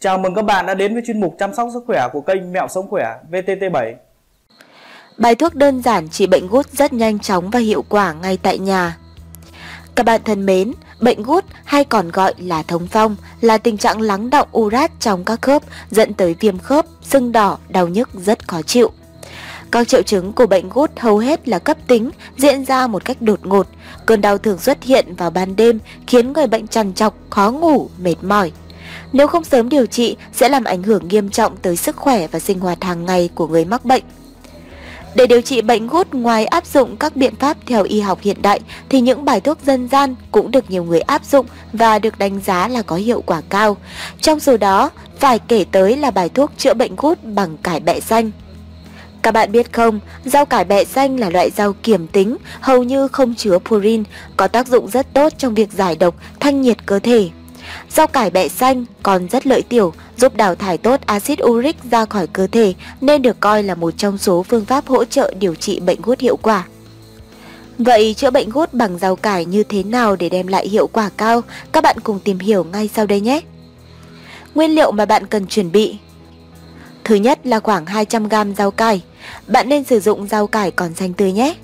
Chào mừng các bạn đã đến với chuyên mục chăm sóc sức khỏe của kênh Mẹo Sống Khỏe VTT7. Bài thuốc đơn giản trị bệnh gút rất nhanh chóng và hiệu quả ngay tại nhà. Các bạn thân mến, bệnh gút hay còn gọi là thống phong là tình trạng lắng đọng urat trong các khớp dẫn tới viêm khớp, sưng đỏ, đau nhức rất khó chịu. Các triệu chứng của bệnh gút hầu hết là cấp tính, diễn ra một cách đột ngột. Cơn đau thường xuất hiện vào ban đêm khiến người bệnh trằn trọc, khó ngủ, mệt mỏi. Nếu không sớm điều trị sẽ làm ảnh hưởng nghiêm trọng tới sức khỏe và sinh hoạt hàng ngày của người mắc bệnh. Để điều trị bệnh gút, ngoài áp dụng các biện pháp theo y học hiện đại thì những bài thuốc dân gian cũng được nhiều người áp dụng và được đánh giá là có hiệu quả cao. Trong số đó phải kể tới là bài thuốc chữa bệnh gút bằng cải bẹ xanh. Các bạn biết không, rau cải bẹ xanh là loại rau kiềm tính, hầu như không chứa purin, có tác dụng rất tốt trong việc giải độc, thanh nhiệt cơ thể. Rau cải bẹ xanh còn rất lợi tiểu, giúp đào thải tốt axit uric ra khỏi cơ thể nên được coi là một trong số phương pháp hỗ trợ điều trị bệnh gút hiệu quả. Vậy chữa bệnh gút bằng rau cải như thế nào để đem lại hiệu quả cao? Các bạn cùng tìm hiểu ngay sau đây nhé! Nguyên liệu mà bạn cần chuẩn bị. Thứ nhất là khoảng 200g rau cải. Bạn nên sử dụng rau cải còn xanh tươi nhé!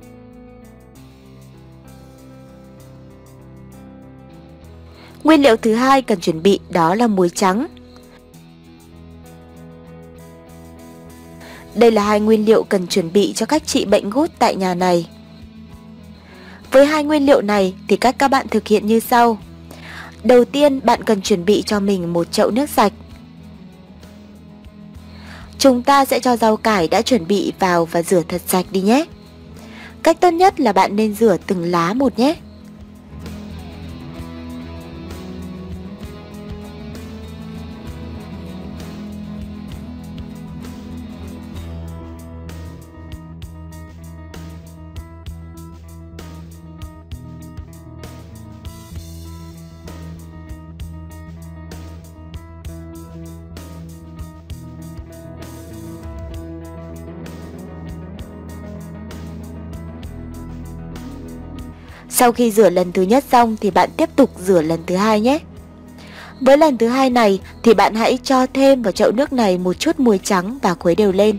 Nguyên liệu thứ hai cần chuẩn bị đó là muối trắng. Đây là hai nguyên liệu cần chuẩn bị cho cách trị bệnh gút tại nhà này. Với hai nguyên liệu này thì cách các bạn thực hiện như sau. Đầu tiên, bạn cần chuẩn bị cho mình một chậu nước sạch. Chúng ta sẽ cho rau cải đã chuẩn bị vào và rửa thật sạch đi nhé. Cách tốt nhất là bạn nên rửa từng lá một nhé. Sau khi rửa lần thứ nhất xong thì bạn tiếp tục rửa lần thứ hai nhé. Với lần thứ hai này thì bạn hãy cho thêm vào chậu nước này một chút muối trắng và khuấy đều lên.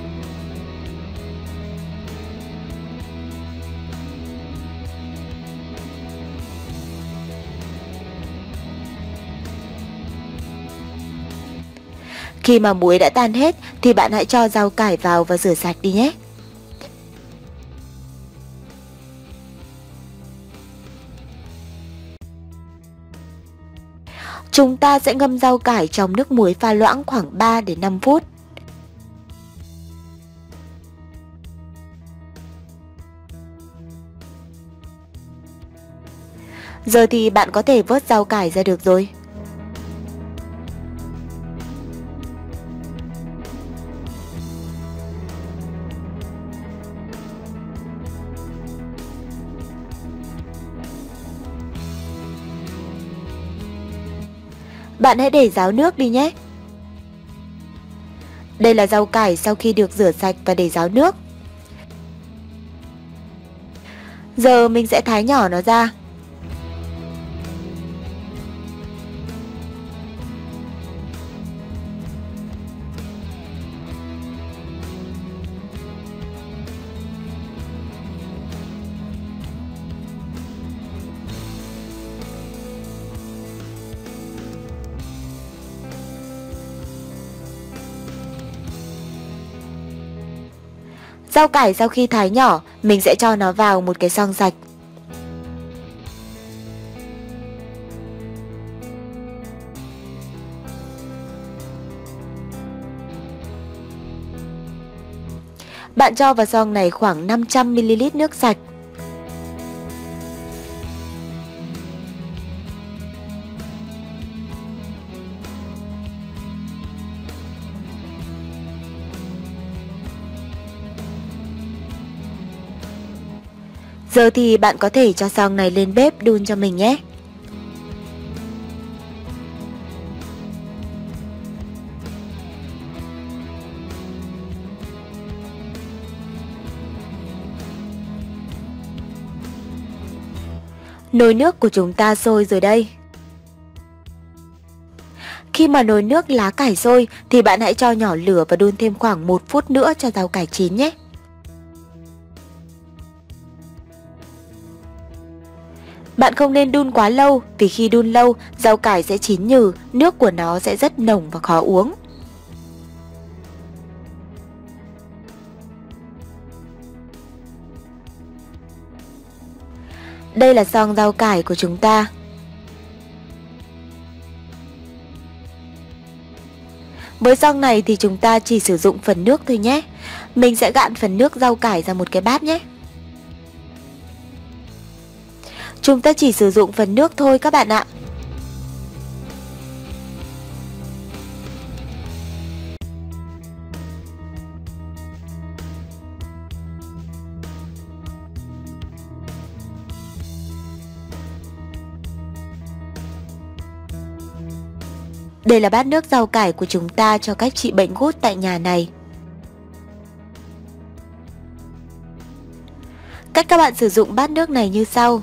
Khi mà muối đã tan hết thì bạn hãy cho rau cải vào và rửa sạch đi nhé. Chúng ta sẽ ngâm rau cải trong nước muối pha loãng khoảng 3 đến 5 phút. Giờ thì bạn có thể vớt rau cải ra được rồi. Bạn hãy để ráo nước đi nhé. Đây là rau cải sau khi được rửa sạch và để ráo nước. Giờ mình sẽ thái nhỏ nó ra. Rau cải sau khi thái nhỏ, mình sẽ cho nó vào một cái xoong sạch. Bạn cho vào xoong này khoảng 500ml nước sạch. Giờ thì bạn có thể cho xoong này lên bếp đun cho mình nhé. Nồi nước của chúng ta sôi rồi đây. Khi mà nồi nước lá cải sôi thì bạn hãy cho nhỏ lửa và đun thêm khoảng 1 phút nữa cho rau cải chín nhé. Bạn không nên đun quá lâu vì khi đun lâu, rau cải sẽ chín nhừ, nước của nó sẽ rất nồng và khó uống. Đây là xoong rau cải của chúng ta. Với xoong này thì chúng ta chỉ sử dụng phần nước thôi nhé. Mình sẽ gạn phần nước rau cải ra một cái bát nhé. Chúng ta chỉ sử dụng phần nước thôi các bạn ạ. Đây là bát nước rau cải của chúng ta cho cách trị bệnh gút tại nhà này. Cách các bạn sử dụng bát nước này như sau.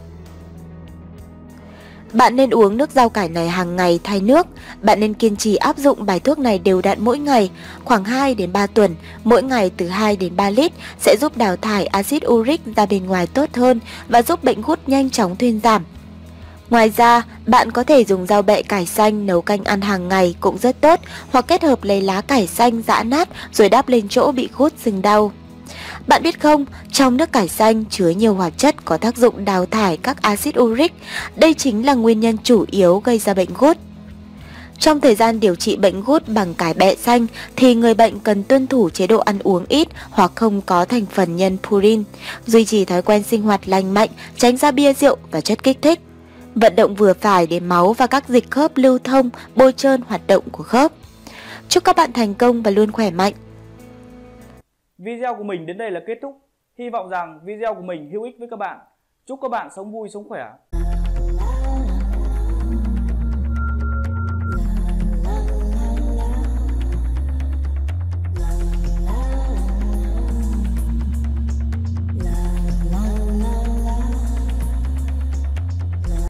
Bạn nên uống nước rau cải này hàng ngày thay nước. Bạn nên kiên trì áp dụng bài thuốc này đều đặn mỗi ngày, khoảng 2 đến 3 tuần, mỗi ngày từ 2 đến 3 lít sẽ giúp đào thải axit uric ra bên ngoài tốt hơn và giúp bệnh gút nhanh chóng thuyên giảm. Ngoài ra, bạn có thể dùng rau bẹ cải xanh nấu canh ăn hàng ngày cũng rất tốt, hoặc kết hợp lấy lá cải xanh giã nát rồi đắp lên chỗ bị gút sưng đau. Bạn biết không, trong nước cải xanh chứa nhiều hoạt chất có tác dụng đào thải các axit uric. Đây chính là nguyên nhân chủ yếu gây ra bệnh gút. Trong thời gian điều trị bệnh gút bằng cải bẹ xanh thì người bệnh cần tuân thủ chế độ ăn uống ít hoặc không có thành phần nhân purin, duy trì thói quen sinh hoạt lành mạnh, tránh ra bia rượu và chất kích thích. Vận động vừa phải để máu và các dịch khớp lưu thông, bôi trơn hoạt động của khớp. Chúc các bạn thành công và luôn khỏe mạnh. Video của mình đến đây là kết thúc. Hy vọng rằng video của mình hữu ích với các bạn. Chúc các bạn sống vui, sống khỏe.